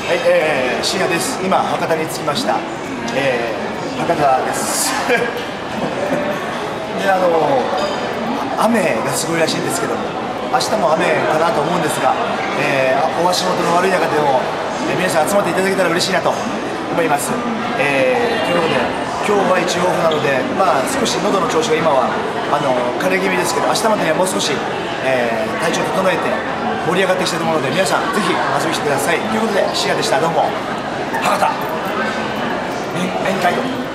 はい、深夜です。今、博多に着きました。博多です。で、雨がすごいらしいんですけども、明日も雨かなと思うんですが、お足元の悪い中でも、皆さん集まっていただけたら嬉しいなと思います。ということで、今日は一応オフなので、少し喉の調子が今は枯れ気味ですけど、明日までにはもう少し、体調整えて盛り上がってきたと思うので、皆さんぜひ遊びに来てください。ということで、シアでした。どうも。博多宴会と。